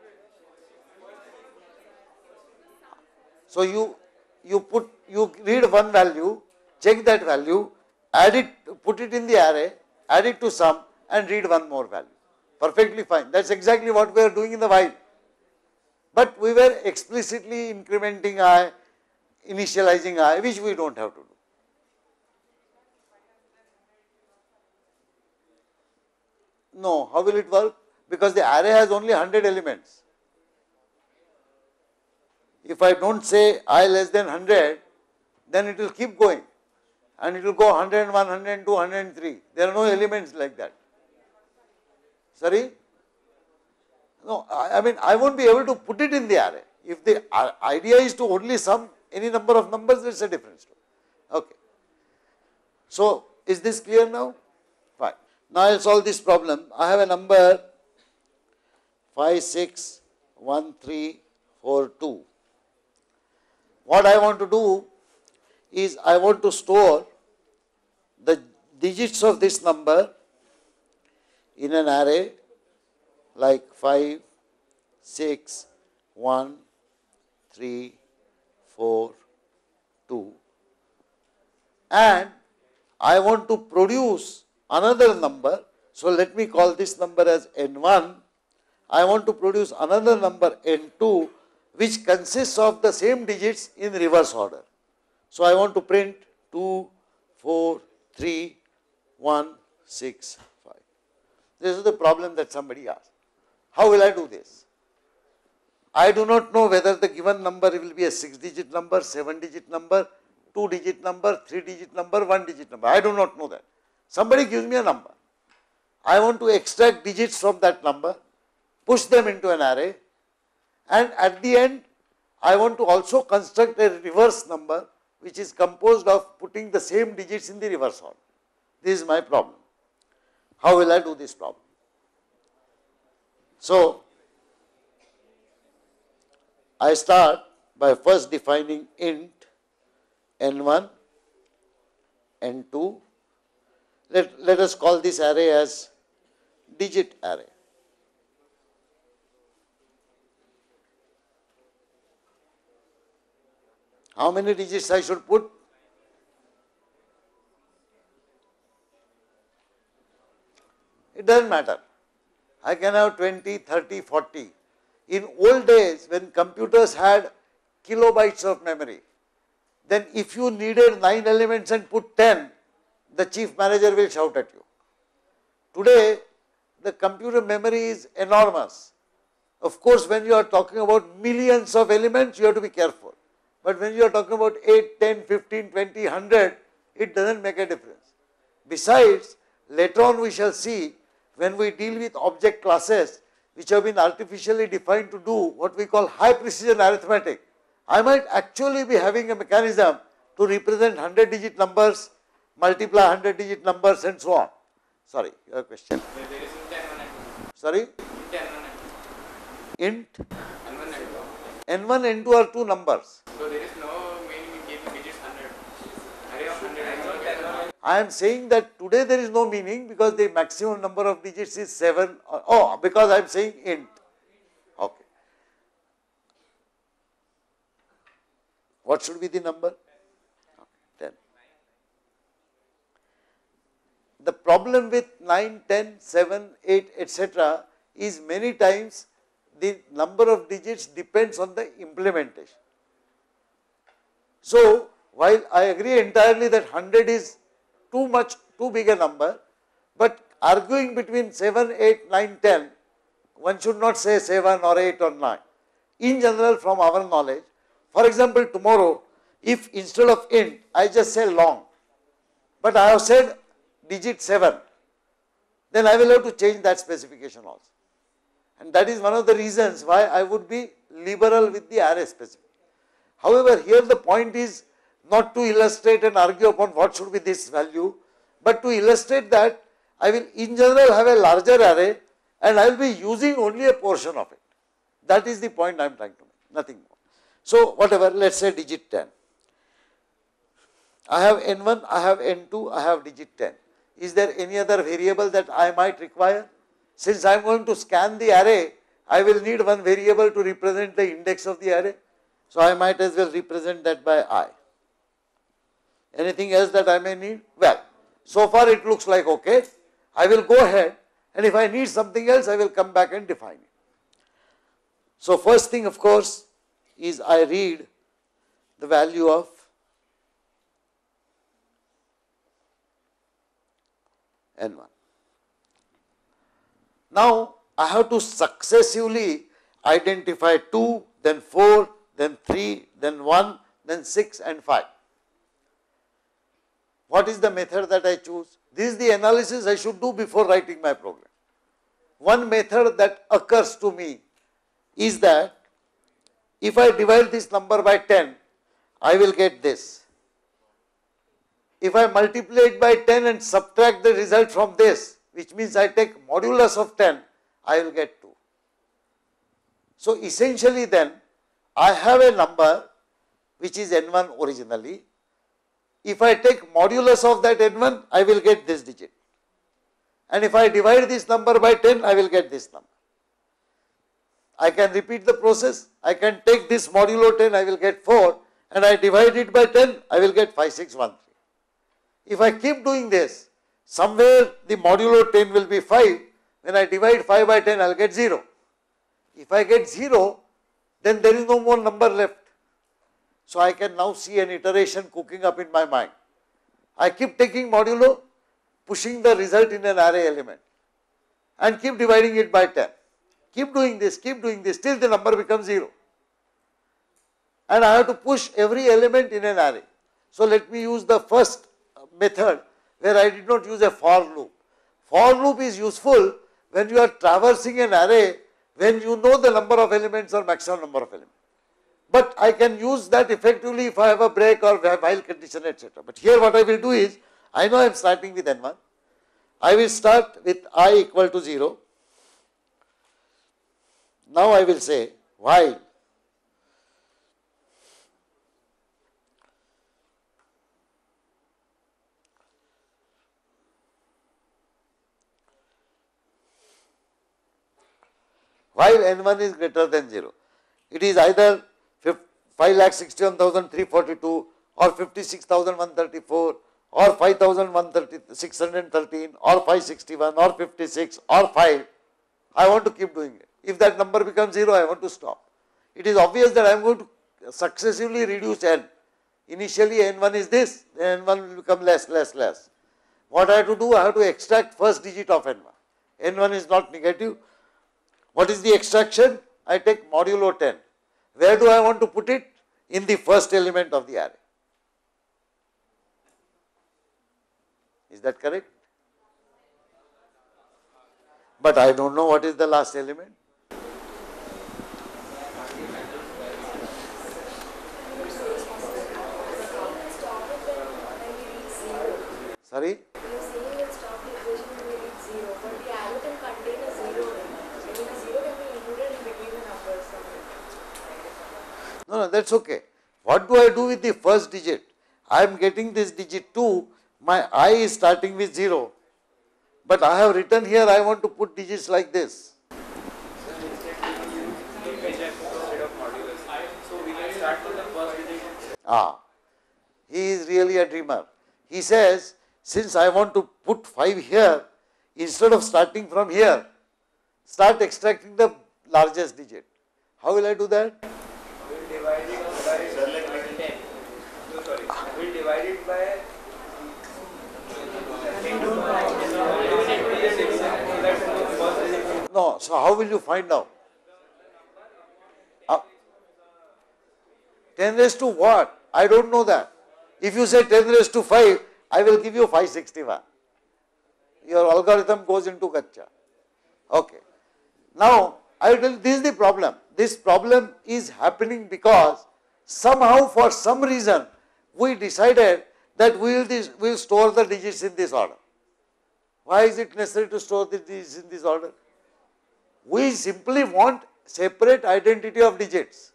So you you put you read one value, check that value, add it, put it in the array, add it to sum, and read one more value. Perfectly fine. That's exactly what we are doing in the while. But we were explicitly incrementing I, initializing I, which we don't have to do. No, how will it work? Because the array has only one hundred elements. If I don't say I less than one hundred, then it will keep going. And it will go one hundred one, one hundred two, one hundred three. There are no elements like that. Sorry? No, I, I mean I won't be able to put it in the array. If the uh, idea is to only sum any number of numbers, it's a different story. Okay. So, is this clear now? Fine. Now I will solve this problem. I have a number five six one three four two. What I want to do is I want to store the digits of this number in an array like five, six, one, three, four, two, and I want to produce another number. So let me call this number as N one. I want to produce another number N two which consists of the same digits in reverse order. So I want to print two, four, three, one, six, five. This is the problem that somebody asked. How will I do this? I do not know whether the given number will be a six digit number, seven digit number, two digit number, three digit number, one digit number. I do not know that. Somebody gives me a number. I want to extract digits from that number, push them into an array, and at the end I want to also construct a reverse number which is composed of putting the same digits in the reverse order. This is my problem. How will I do this problem? So, I start by first defining int N one, N two. Let, let us call this array as digit array. How many digits I should put? It does not matter. I can have twenty, thirty, forty. In old days when computers had kilobytes of memory, then if you needed nine elements and put ten, the chief manager will shout at you. Today, the computer memory is enormous. Of course, when you are talking about millions of elements, you have to be careful. But when you are talking about eight, ten, fifteen, twenty, one hundred, it does not make a difference. Besides, later on we shall see when we deal with object classes which have been artificially defined to do what we call high precision arithmetic, I might actually be having a mechanism to represent one hundred digit numbers, multiply one hundred digit numbers and so on. Sorry, your question. There is int N one and two. Sorry? Int Int N one and two. N one and two. N one, N two are two numbers. So there is no meaning in giving digits one hundred. Array of one hundred and one. I am saying that today there is no meaning because the maximum number of digits is seven. Or, oh, because I am saying int. Okay. What should be the number? Okay, ten. The problem with nine, ten, seven, eight, et cetera is many times the number of digits depends on the implementation. So, while I agree entirely that one hundred is too much, too big a number, but arguing between seven, eight, nine, ten, one should not say seven or eight or nine. In general, from our knowledge, for example, tomorrow, if instead of int, I just say long, but I have said digit seven, then I will have to change that specification also. And that is one of the reasons why I would be liberal with the array specification. However, here the point is not to illustrate and argue upon what should be this value, but to illustrate that I will in general have a larger array and I will be using only a portion of it. That is the point I am trying to make, nothing more. So, whatever, let us say digit ten. I have N one, I have N two, I have digit ten. Is there any other variable that I might require? Since I am going to scan the array, I will need one variable to represent the index of the array. So, I might as well represent that by I. Anything else that I may need? Well, so far it looks like okay. I will go ahead and if I need something else, I will come back and define it. So, first thing of course is I read the value of N one. Now, I have to successively identify two, then four, then three, then one, then six and five. What is the method that I choose? This is the analysis I should do before writing my program. one method that occurs to me is that if I divide this number by ten, I will get this. If I multiply it by ten and subtract the result from this, which means I take modulus of ten, I will get two. So essentially then, I have a number which is n one originally. If I take modulus of that n one, I will get this digit. And if I divide this number by ten, I will get this number. I can repeat the process. I can take this modulo ten, I will get four, and I divide it by ten, I will get five six one three. If I keep doing this, somewhere the modulo ten will be five. When I divide five by ten, I will get zero. If I get zero, then there is no more number left. So I can now see an iteration cooking up in my mind. I keep taking modulo, pushing the result in an array element, and keep dividing it by ten. Keep doing this, keep doing this, till the number becomes zero. And I have to push every element in an array. So let me use the first method where I did not use a for loop. For loop is useful when you are traversing an array, when you know the number of elements or maximum number of elements. But I can use that effectively if I have a break or while condition, et cetera. But here what I will do is, I know I am starting with n one. I will start with I equal to zero. Now I will say while while n one is greater than zero. It is either five lakh sixty-one thousand three hundred forty-two or fifty-six thousand one hundred thirty-four or five thousand six hundred thirteen or five hundred sixty-one or fifty-six or five. I want to keep doing it. If that number becomes zero, I want to stop. It is obvious that I am going to successively reduce n. Initially n one is this, then n one will become less, less, less. What I have to do? I have to extract first digit of n one. n one is not negative. What is the extraction? I take modulo ten. Where do I want to put it? In the first element of the array. Is that correct? But I don't know what is the last element. Sorry? You are saying that stop the equation when we reach zero, but the arrow can contain a zero. I mean, a zero can be included in between the numbers. No, no, that's okay. What do I do with the first digit? I am getting this digit two, my I is starting with zero. But I have written here, I want to put digits like this. So instead we use instead of modulus. So we can start with the first digit. Ah, he is really a dreamer. He says, since I want to put five here, instead of starting from here, start extracting the largest digit. How will I do that? We will divide it by ten. No, sorry. We will divide it by No, so how will you find out? Uh, ten raised to what? I don't know that. If you say ten raised to five, I will give you five hundred sixty-one. Your algorithm goes into gotcha. Okay. Now, I will tell you this is the problem. This problem is happening because somehow for some reason we decided that we will, this, we will store the digits in this order. Why is it necessary to store the digits in this order? We simply want separate identity of digits.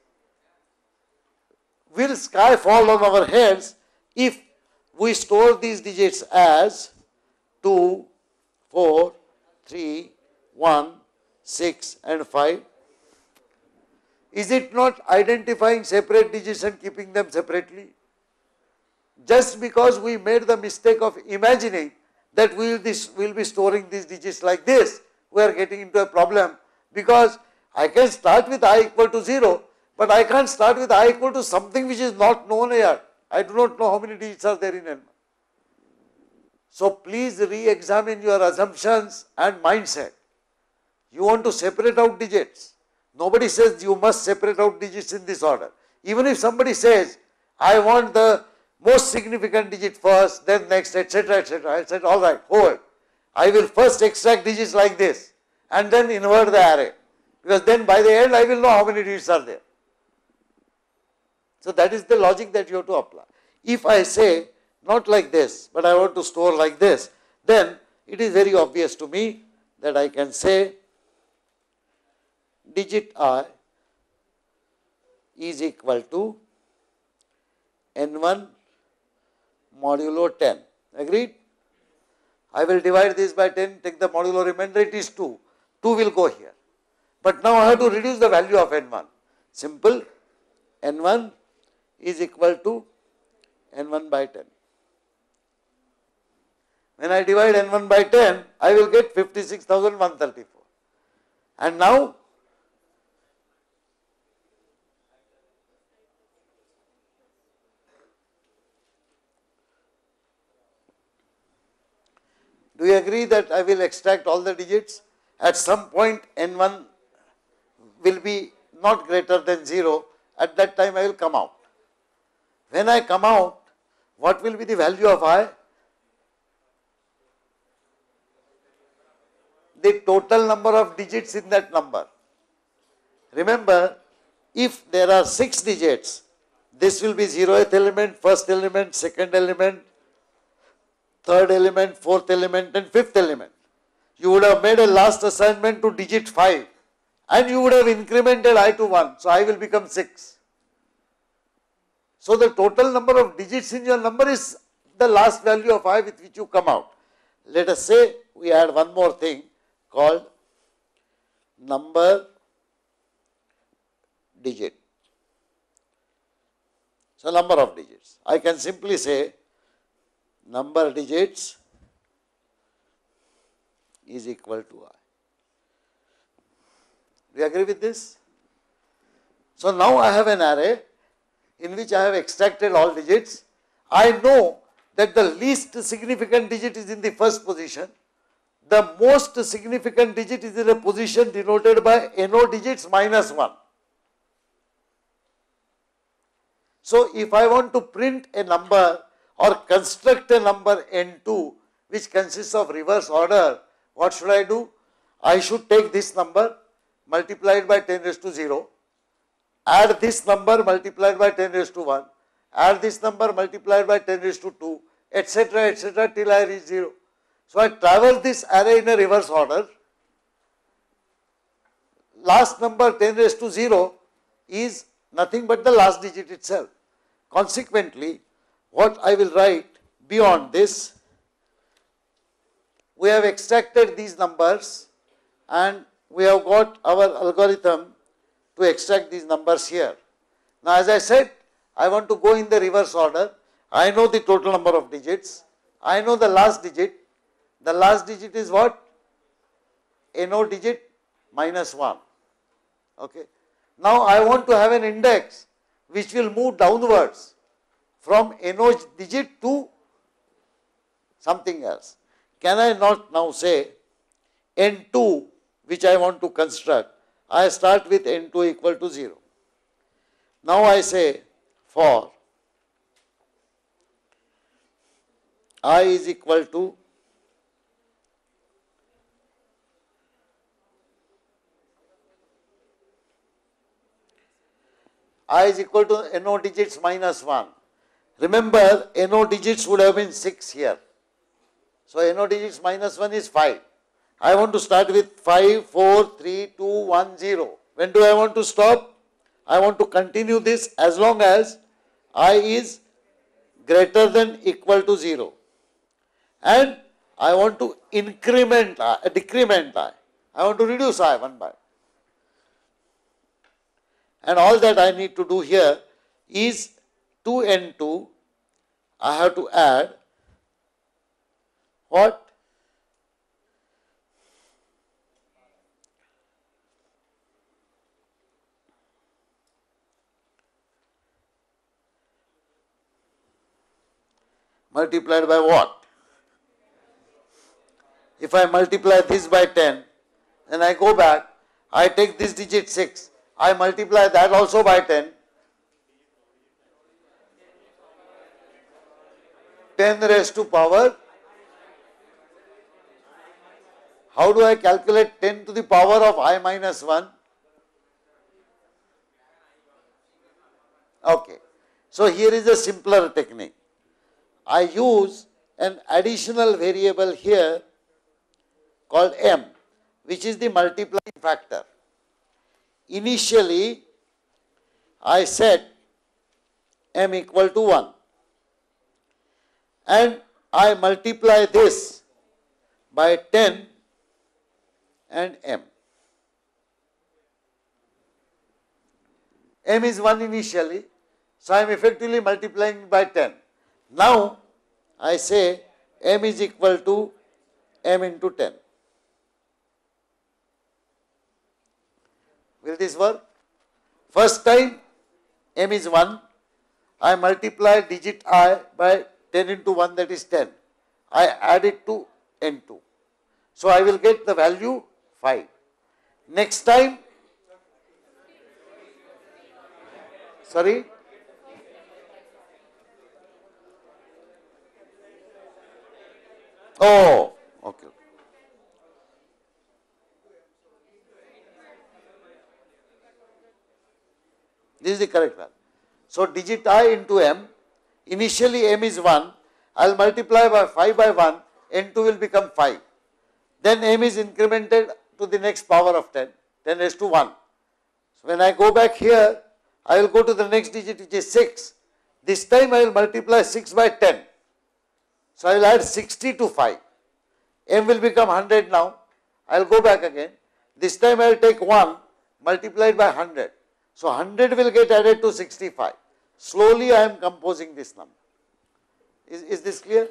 Will sky fall on our heads if we store these digits as two, four, three, one, six and five? Is it not identifying separate digits and keeping them separately? Just because we made the mistake of imagining that we will, this, will be storing these digits like this, we are getting into a problem, because I can start with I equal to zero, but I can't start with I equal to something which is not known yet. I do not know how many digits are there in n. So please re-examine your assumptions and mindset. You want to separate out digits. Nobody says you must separate out digits in this order. Even if somebody says, I want the most significant digit first, then next, et cetera, et cetera. I said, all right, hold. I will first extract digits like this. and then invert the array, because then by the end I will know how many digits are there. So that is the logic that you have to apply. If I say not like this, but I want to store like this, then it is very obvious to me that I can say digit I is equal to n one modulo ten. Agreed? I will divide this by ten, take the modulo remainder, it is two. two will go here. But now I have to reduce the value of n one. Simple, n one is equal to n one by ten. When I divide n one by ten, I will get fifty-six thousand one hundred thirty-four. And now, do you agree that I will extract all the digits? At some point n one will be not greater than zero, at that time I will come out. When I come out, what will be the value of I? The total number of digits in that number. Remember, if there are six digits, this will be zeroth element, first element, second element, third element, fourth element and fifth element. You would have made a last assignment to digit five and you would have incremented I to one. So I will become six. So the total number of digits in your number is the last value of I with which you come out. Let us say we add one more thing called number digit. So number of digits. I can simply say number digits is equal to I. Do you agree with this? So now I have an array in which I have extracted all digits. I know that the least significant digit is in the first position. The most significant digit is in a position denoted by no digits minus one. So if I want to print a number or construct a number n two which consists of reverse order, what should I do? I should take this number multiplied by ten raised to zero, add this number multiplied by ten raised to one, add this number multiplied by ten raised to two, etc, etc till I reach zero. So I traverse this array in a reverse order. Last number ten raised to zero is nothing but the last digit itself. Consequently, what I will write beyond this, we have extracted these numbers and we have got our algorithm to extract these numbers here. Now as I said, I want to go in the reverse order. I know the total number of digits. I know the last digit. The last digit is what? No digit minus one. Okay. Now I want to have an index which will move downwards from no digit to something else. Can I not now say n two which I want to construct, I start with n two equal to zero. Now I say for I is equal to I is equal to no digits minus one. Remember, no digits would have been six here. So no digits minus one is five. I want to start with five, four, three, two, one, zero. When do I want to stop? I want to continue this as long as I is greater than equal to zero. And I want to increment I, decrement I. I want to reduce I one by. And all that I need to do here is to n two, I have to add what? Multiplied by what? If I multiply this by ten, then I go back, I take this digit six, I multiply that also by ten, ten raised to power How do I calculate ten to the power of I minus one? Okay. So here is a simpler technique. I use an additional variable here called m, which is the multiplying factor. Initially, I set m equal to one and I multiply this by ten and m. M is one initially, so I am effectively multiplying by ten. Now, I say m is equal to m into ten. Will this work? First time m is one, I multiply digit I by ten into one, that is ten. I add it to n two. So I will get the value five. Next time, sorry, oh, okay. This is the correct value. So digit I into m, initially m is one, I will multiply by five by one, n two will become five. Then m is incremented to the next power of ten, ten raised to one. So when I go back here, I will go to the next digit, which is six. This time I will multiply six by ten. So I will add sixty to five. M will become one hundred now. I will go back again. This time I will take one multiplied by one hundred. So one hundred will get added to sixty-five. Slowly I am composing this number. Is, is this clear?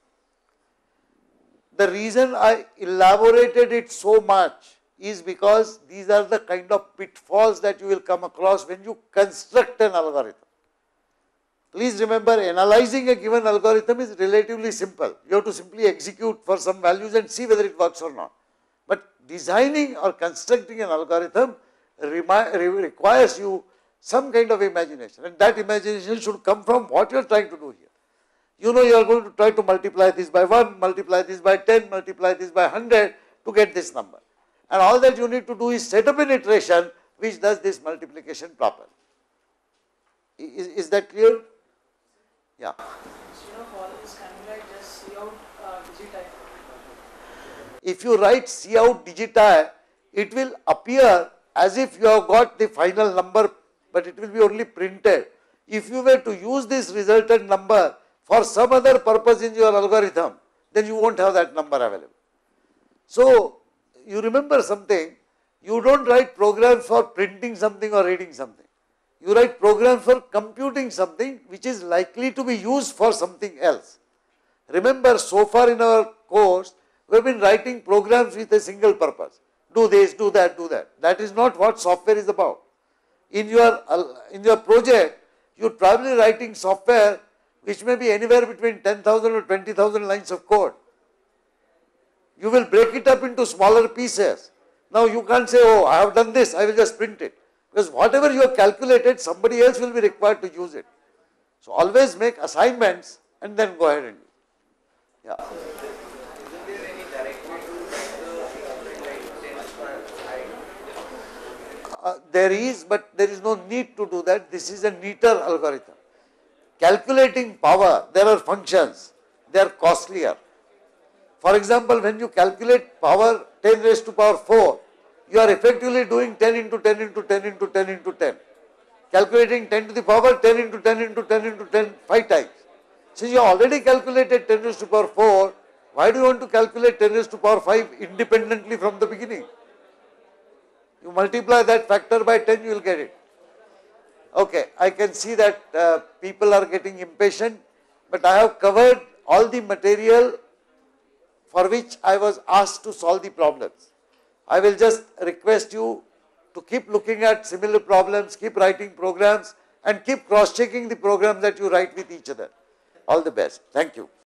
The reason I elaborated it so much is because these are the kind of pitfalls that you will come across when you construct an algorithm. Please remember, analyzing a given algorithm is relatively simple. You have to simply execute for some values and see whether it works or not. But designing or constructing an algorithm requires you some kind of imagination, and that imagination should come from what you are trying to do here. You know you are going to try to multiply this by one, multiply this by ten, multiply this by one hundred to get this number. And all that you need to do is set up an iteration which does this multiplication properly. Is, is that clear? Yeah. Instead of all this, can we like just see out uh, digit I? If you write C out digit I, it will appear as if you have got the final number, but it will be only printed. If you were to use this resultant number for some other purpose in your algorithm, then you won't have that number available. So, you remember something, you don't write programs for printing something or reading something. You write programs for computing something which is likely to be used for something else. Remember, so far in our course, we have been writing programs with a single purpose. Do this, do that, do that. That is not what software is about. In your, in your project, you are probably writing software which may be anywhere between ten thousand or twenty thousand lines of code. You will break it up into smaller pieces. Now you can't say, oh, I have done this, I will just print it. Because whatever you have calculated, somebody else will be required to use it. So always make assignments and then go ahead and do it. Yeah. Uh, there is, but there is no need to do that. This is a neater algorithm. Calculating power, there are functions, they are costlier. For example, when you calculate power ten raised to power four, you are effectively doing ten into ten into ten into ten into ten. Calculating ten to the power ten into ten into ten into ten five times. Since you already calculated ten raised to power four, why do you want to calculate ten raised to power five independently from the beginning? You multiply that factor by ten, you will get it. Okay, I can see that uh, people are getting impatient, but I have covered all the material for which I was asked to solve the problems. I will just request you to keep looking at similar problems, keep writing programs, and keep cross-checking the programs that you write with each other. All the best. Thank you.